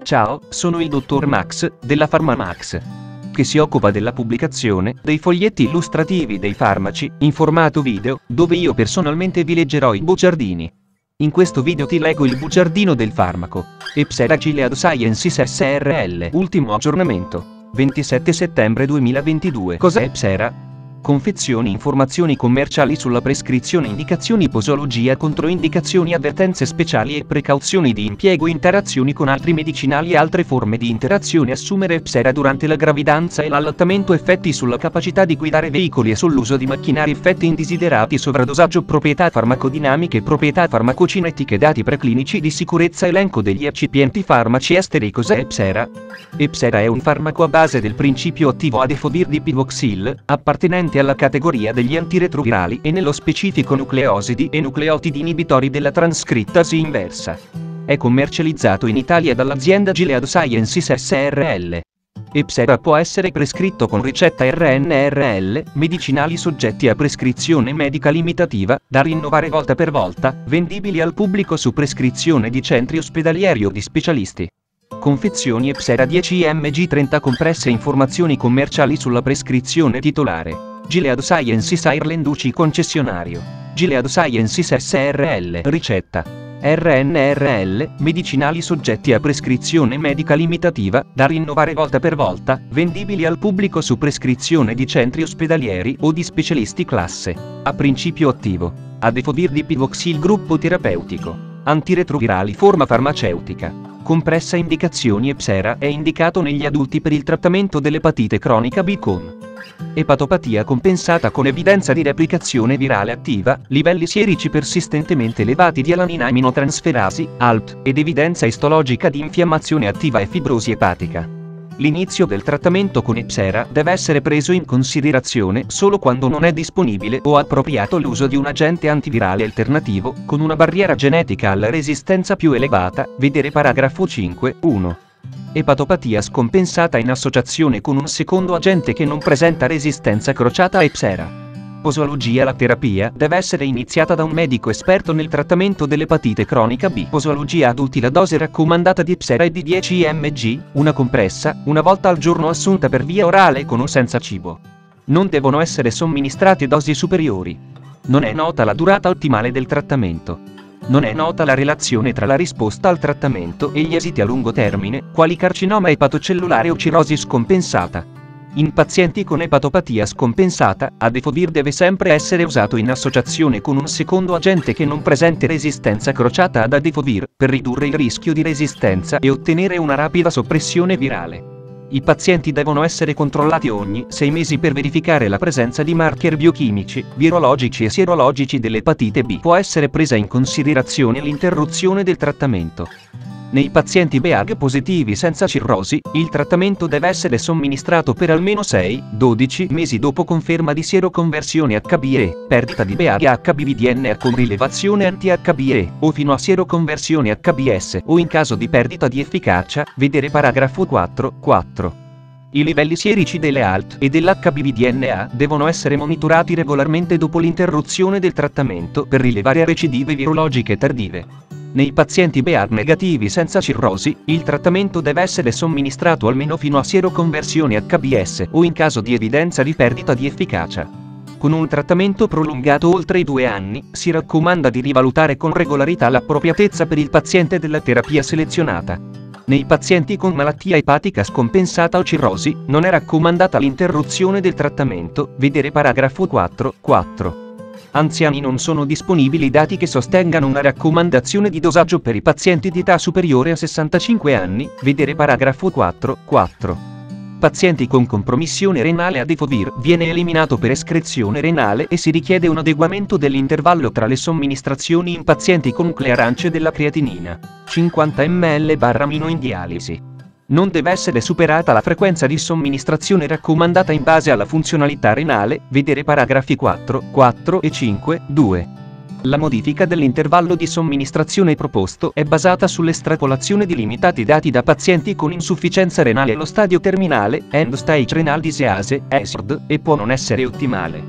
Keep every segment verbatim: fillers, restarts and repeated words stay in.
Ciao, sono il dottor Max, della PharmaMax, che si occupa della pubblicazione dei foglietti illustrativi dei farmaci, in formato video, dove io personalmente vi leggerò i bugiardini. In questo video ti leggo il bugiardino del farmaco Epsera Gilead Sciences S R L. Ultimo aggiornamento, ventisette settembre duemilaventidue. Cos'è Epsera? Confezioni, informazioni commerciali sulla prescrizione, indicazioni, posologia, controindicazioni, avvertenze speciali e precauzioni di impiego, interazioni con altri medicinali e altre forme di interazione. Assumere Epsera durante la gravidanza e l'allattamento, effetti sulla capacità di guidare veicoli e sull'uso di macchinari, effetti indesiderati, sovradosaggio, proprietà farmacodinamiche, proprietà farmacocinetiche, dati preclinici di sicurezza, elenco degli eccipienti farmaci esteri. Cos'è Epsera? Epsera è un farmaco a base del principio attivo Adefovir di pivoxil, appartenente alla categoria degli antiretrovirali e nello specifico nucleosidi e nucleotidi inibitori della trascrittasi inversa. È commercializzato in Italia dall'azienda Gilead Sciences S R L. Epsera può essere prescritto con ricetta R N R L, medicinali soggetti a prescrizione medica limitativa, da rinnovare volta per volta, vendibili al pubblico su prescrizione di centri ospedalieri o di specialisti. Confezioni Epsera dieci millimetri trenta compresse. Informazioni commerciali sulla prescrizione titolare Gilead Sciences Ireland U C concessionario Gilead Sciences S R L. Ricetta R N R L, medicinali soggetti a prescrizione medica limitativa, da rinnovare volta per volta, vendibili al pubblico su prescrizione di centri ospedalieri o di specialisti. Classe A. Principio attivo Adefovir di pivoxil. Gruppo terapeutico antiretrovirali. Forma farmaceutica compressa. Indicazioni Epsera è indicato negli adulti per il trattamento dell'epatite cronica B con epatopatia compensata con evidenza di replicazione virale attiva, livelli sierici persistentemente elevati di alanina aminotransferasi, A L T, ed evidenza istologica di infiammazione attiva e fibrosi epatica. L'inizio del trattamento con Epsera deve essere preso in considerazione solo quando non è disponibile o appropriato l'uso di un agente antivirale alternativo, con una barriera genetica alla resistenza più elevata, vedere paragrafo cinque punto uno. Epatopatia scompensata in associazione con un secondo agente che non presenta resistenza crociata a Epsera. Posologia. La terapia deve essere iniziata da un medico esperto nel trattamento dell'epatite cronica B. Posologia adulti. La dose raccomandata di Epsera è di dieci millimetri, una compressa, una volta al giorno assunta per via orale con o senza cibo. Non devono essere somministrate dosi superiori. Non è nota la durata ottimale del trattamento. Non è nota la relazione tra la risposta al trattamento e gli esiti a lungo termine, quali carcinoma epatocellulare o cirrosi scompensata. In pazienti con epatopatia scompensata, Adefovir deve sempre essere usato in associazione con un secondo agente che non presenti resistenza crociata ad Adefovir, per ridurre il rischio di resistenza e ottenere una rapida soppressione virale. I pazienti devono essere controllati ogni sei mesi per verificare la presenza di marker biochimici, virologici e sierologici dell'epatite B. Può essere presa in considerazione l'interruzione del trattamento. Nei pazienti B A G positivi senza cirrosi, il trattamento deve essere somministrato per almeno sei dodici mesi dopo conferma di sieroconversione H B E, perdita di B A G H B V D N A con rilevazione anti-H B E, o fino a sieroconversione H B S, o in caso di perdita di efficacia, vedere paragrafo quattro punto quattro. I livelli sierici delle A L T e dell'H B V D N A devono essere monitorati regolarmente dopo l'interruzione del trattamento per rilevare recidive virologiche tardive. Nei pazienti B A G negativi senza cirrosi, il trattamento deve essere somministrato almeno fino a sieroconversione H B S o in caso di evidenza di perdita di efficacia. Con un trattamento prolungato oltre i due anni, si raccomanda di rivalutare con regolarità l'appropriatezza per il paziente della terapia selezionata. Nei pazienti con malattia epatica scompensata o cirrosi, non è raccomandata l'interruzione del trattamento, vedere paragrafo quattro punto quattro. Anziani. Non sono disponibili dati che sostengano una raccomandazione di dosaggio per i pazienti di età superiore a sessantacinque anni, vedere paragrafo quattro punto quattro. Pazienti con compromissione renale. Adefovir viene eliminato per escrezione renale e si richiede un adeguamento dell'intervallo tra le somministrazioni in pazienti con nuclearance della creatinina, cinquanta millilitri barra mino in dialisi. Non deve essere superata la frequenza di somministrazione raccomandata in base alla funzionalità renale, vedere paragrafi quattro, quattro e cinque, due. La modifica dell'intervallo di somministrazione proposto è basata sull'estrapolazione di limitati dati da pazienti con insufficienza renale allo stadio terminale, End Stage Renal Disease, E S R D, e può non essere ottimale.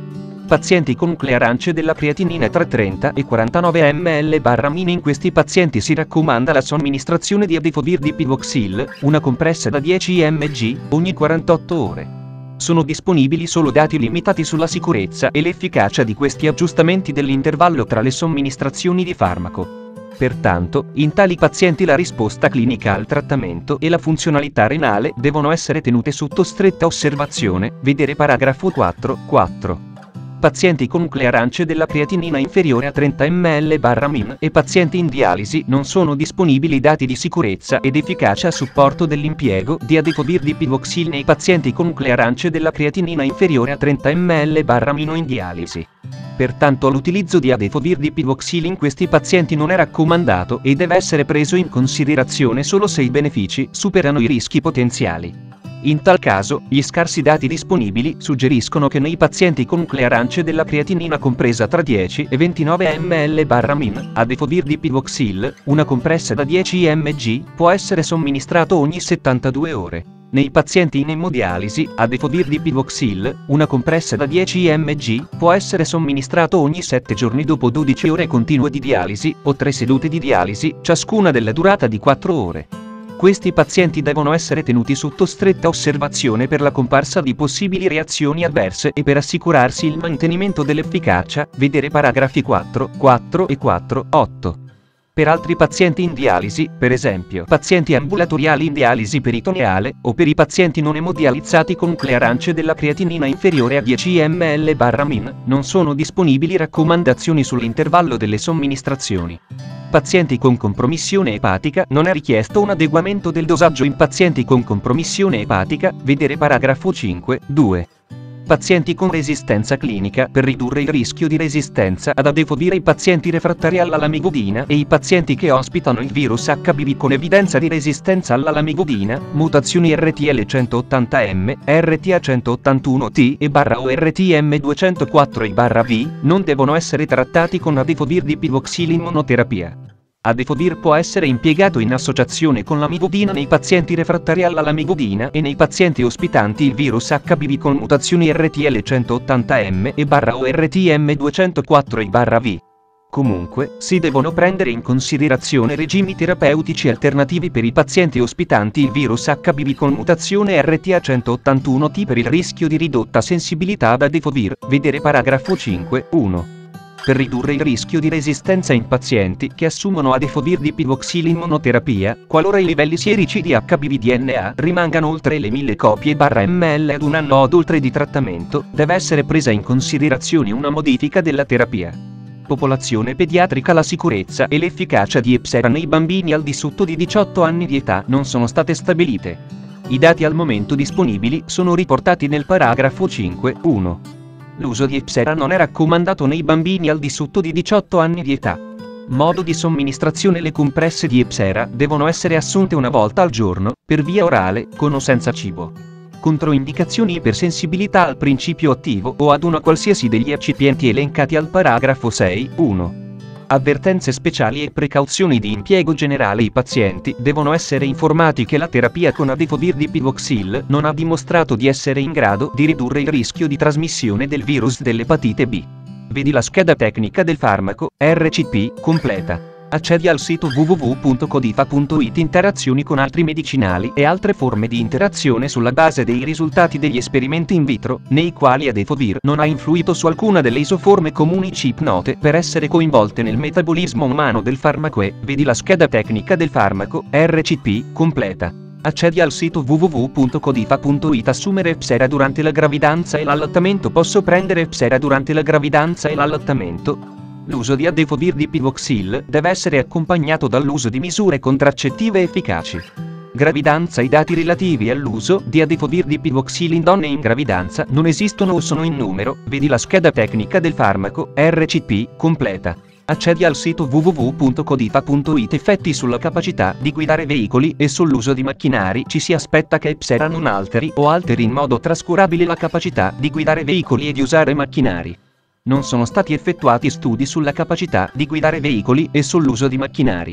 pazienti con nuclei arance della creatinina tra trenta e quarantanove millilitri/min. In questi pazienti si raccomanda la somministrazione di Adefovir di Pivoxil, una compressa da dieci millimetri, ogni quarantotto ore. Sono disponibili solo dati limitati sulla sicurezza e l'efficacia di questi aggiustamenti dell'intervallo tra le somministrazioni di farmaco. Pertanto, in tali pazienti la risposta clinica al trattamento e la funzionalità renale devono essere tenute sotto stretta osservazione, vedere paragrafo quattro punto quattro. Pazienti con nuclei arance della creatinina inferiore a trenta millilitri/min e pazienti in dialisi non sono disponibili dati di sicurezza ed efficacia a supporto dell'impiego di Adefovir di Pivoxil nei pazienti con nuclei arance della creatinina inferiore a trenta millilitri/min o in dialisi. Pertanto l'utilizzo di Adefovir di Pivoxil in questi pazienti non è raccomandato e deve essere preso in considerazione solo se i benefici superano i rischi potenziali. In tal caso, gli scarsi dati disponibili suggeriscono che nei pazienti con nuclei arance della creatinina compresa tra dieci e ventinove millilitri/min, Adefovir di Pivoxil, una compressa da dieci millimetri, può essere somministrato ogni settantadue ore. Nei pazienti in emodialisi, Adefovir di Pivoxil, una compressa da dieci millimetri, può essere somministrato ogni sette giorni dopo dodici ore continue di dialisi, o tre sedute di dialisi, ciascuna della durata di quattro ore. Questi pazienti devono essere tenuti sotto stretta osservazione per la comparsa di possibili reazioni avverse e per assicurarsi il mantenimento dell'efficacia, vedere paragrafi quattro punto quattro e quattro punto otto. Per altri pazienti in dialisi, per esempio pazienti ambulatoriali in dialisi peritoneale, o per i pazienti non emodializzati con nuclei arance della creatinina inferiore a dieci millilitri/min, non sono disponibili raccomandazioni sull'intervallo delle somministrazioni. Pazienti con compromissione epatica, non è richiesto un adeguamento del dosaggio in pazienti con compromissione epatica, vedere paragrafo cinque punto due. Pazienti con resistenza clinica, per ridurre il rischio di resistenza ad Adefovir, i pazienti refrattari alla lamivudina e i pazienti che ospitano il virus H B V con evidenza di resistenza alla lamivudina, mutazioni R T L centottanta M, R T A centottantuno T e barra o R T M duecentoquattro I barra V, non devono essere trattati con Adefovir di Pivoxil in monoterapia. Adefovir può essere impiegato in associazione con l'amivudina nei pazienti refrattari alla lamivudina e nei pazienti ospitanti il virus H B V con mutazioni R T L centottanta M e barra o R T M duecentoquattro I barra V. Comunque, si devono prendere in considerazione regimi terapeutici alternativi per i pazienti ospitanti il virus H B V con mutazione R T A centottantuno T per il rischio di ridotta sensibilità ad Adefovir, vedere paragrafo cinque punto uno. Per ridurre il rischio di resistenza in pazienti che assumono Adefovir di Pivoxil in monoterapia, qualora i livelli sierici di H B V D N A rimangano oltre le mille copie barra ml ad un anno od oltre di trattamento, deve essere presa in considerazione una modifica della terapia. Popolazione pediatrica. La sicurezza e l'efficacia di Epsera nei bambini al di sotto di diciotto anni di età non sono state stabilite. I dati al momento disponibili sono riportati nel paragrafo cinque punto uno. L'uso di Epsera non è raccomandato nei bambini al di sotto di diciotto anni di età. Modo di somministrazione. Le compresse di Epsera devono essere assunte una volta al giorno, per via orale, con o senza cibo. Controindicazioni: ipersensibilità al principio attivo o ad una qualsiasi degli eccipienti elencati al paragrafo sei punto uno. Avvertenze speciali e precauzioni di impiego generale. I pazienti devono essere informati che la terapia con Adefovir di Pivoxil non ha dimostrato di essere in grado di ridurre il rischio di trasmissione del virus dell'epatite B. Vedi la scheda tecnica del farmaco, R C P, completa. Accedi al sito w w w punto codifa punto it. Interazioni con altri medicinali e altre forme di interazione sulla base dei risultati degli esperimenti in vitro, nei quali Adefovir non ha influito su alcuna delle isoforme comuni C I P note per essere coinvolte nel metabolismo umano del farmaco e, vedi la scheda tecnica del farmaco, R C P, completa. Accedi al sito w w w punto codifa punto it. Assumere Epsera durante la gravidanza e l'allattamento. Posso prendere Epsera durante la gravidanza e l'allattamento? L'uso di Adefovir di Pivoxil deve essere accompagnato dall'uso di misure contraccettive efficaci. Gravidanza. I dati relativi all'uso di Adefovir di Pivoxil in donne in gravidanza non esistono o sono in numero, vedi la scheda tecnica del farmaco, R C P, completa. Accedi al sito w w w punto codifa punto it. Effetti sulla capacità di guidare veicoli e sull'uso di macchinari. Ci si aspetta che Epsera non alteri o alteri in modo trascurabile la capacità di guidare veicoli e di usare macchinari. Non sono stati effettuati studi sulla capacità di guidare veicoli e sull'uso di macchinari.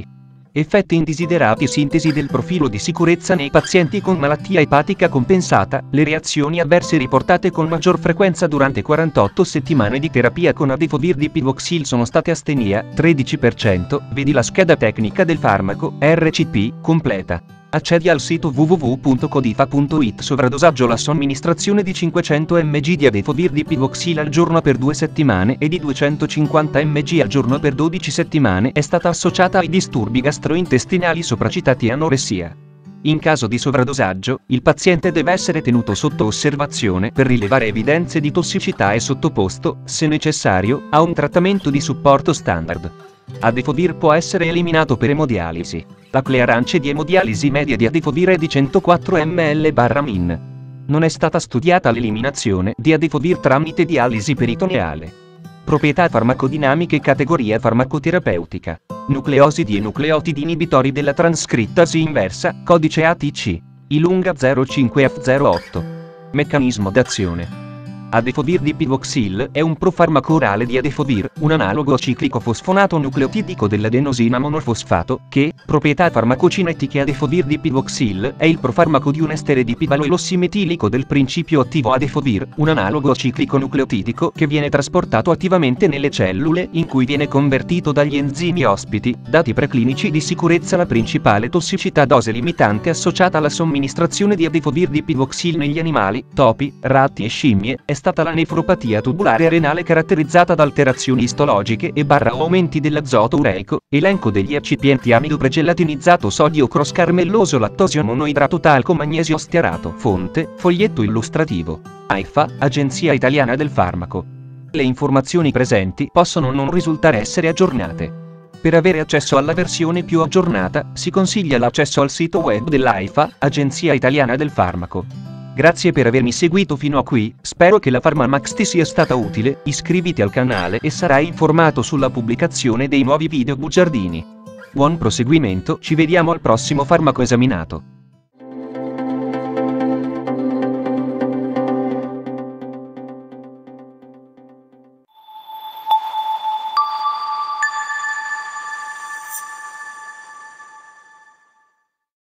Effetti indesiderati e sintesi del profilo di sicurezza nei pazienti con malattia epatica compensata. Le reazioni avverse riportate con maggior frequenza durante quarantotto settimane di terapia con Adefovir di Pivoxil sono state astenia, tredici per cento, vedi la scheda tecnica del farmaco, R C P, completa. Accedi al sito w w w punto codifa punto it. Sovradosaggio. La somministrazione di cinquecento milligrammi di Adefovir di Pivoxil al giorno per due settimane e di duecentocinquanta milligrammi al giorno per dodici settimane è stata associata ai disturbi gastrointestinali sopracitati e anoressia. In caso di sovradosaggio, il paziente deve essere tenuto sotto osservazione per rilevare evidenze di tossicità e sottoposto, se necessario, a un trattamento di supporto standard. Adefovir può essere eliminato per emodialisi. La clearance di emodialisi media di Adefovir è di centoquattro millilitri/min. Non è stata studiata l'eliminazione di Adefovir tramite dialisi peritoneale. Proprietà farmacodinamiche. Categoria farmacoterapeutica. Nucleosidi e nucleotidi inibitori della trascrittasi inversa, codice A T C. I lunga zero cinque F zero otto. Meccanismo d'azione. Adefovir di Pivoxil è un profarmaco orale di Adefovir, un analogo ciclico fosfonato nucleotidico dell'adenosina monofosfato, che, proprietà farmacocinetiche. Adefovir di Pivoxil è il profarmaco di un estere di pivaloilossi-metilico del principio attivo Adefovir, un analogo ciclico nucleotidico che viene trasportato attivamente nelle cellule, in cui viene convertito dagli enzimi ospiti. Dati preclinici di sicurezza. La principale tossicità dose limitante associata alla somministrazione di Adefovir di Pivoxil negli animali, topi, ratti e scimmie, è stata la nefropatia tubolare renale caratterizzata da alterazioni istologiche e barra aumenti dell'azoto ureico. Elenco degli eccipienti: amido pregelatinizzato, sodio cross-carmelloso, lattosio monoidrato, talco, magnesio stearato. Fonte: foglietto illustrativo. AIFA, Agenzia Italiana del Farmaco. Le informazioni presenti possono non risultare essere aggiornate. Per avere accesso alla versione più aggiornata, si consiglia l'accesso al sito web dell'AIFA, Agenzia Italiana del Farmaco. Grazie per avermi seguito fino a qui, spero che la PharmaMax ti sia stata utile. Iscriviti al canale e sarai informato sulla pubblicazione dei nuovi video bugiardini. Buon proseguimento, ci vediamo al prossimo farmaco esaminato.